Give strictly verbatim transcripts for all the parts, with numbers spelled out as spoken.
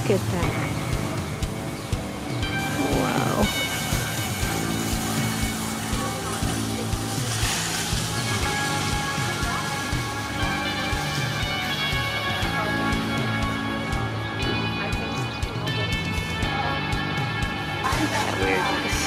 Look at that. Wow. Look at that weirdness.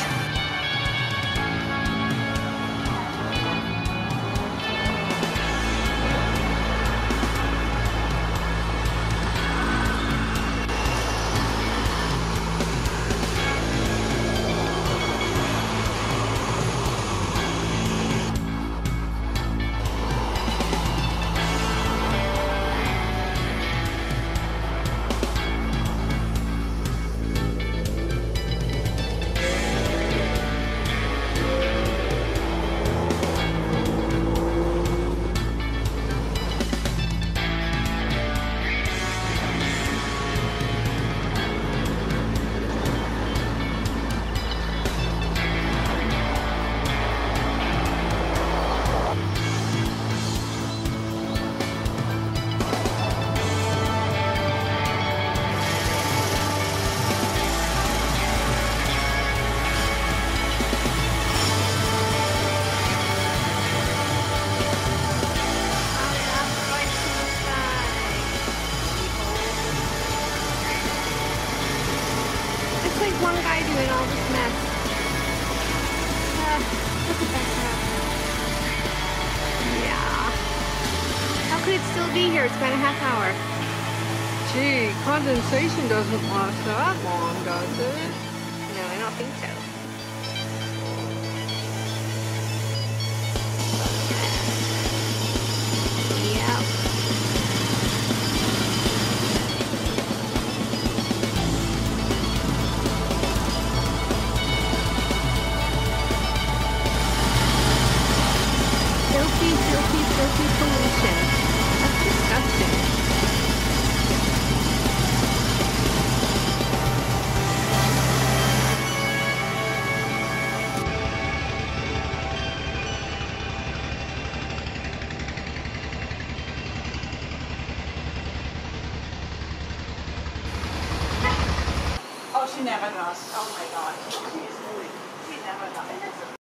Like one guy doing all this mess. Uh, look at that crap. Yeah. How could it still be here? It's been a half hour. Gee, condensation doesn't last that long, does it? No, I don't think so. Yeah. Filthy, filthy, filthy pollution. That's disgusting. Oh, she never does. Oh my God. She is really, she never does.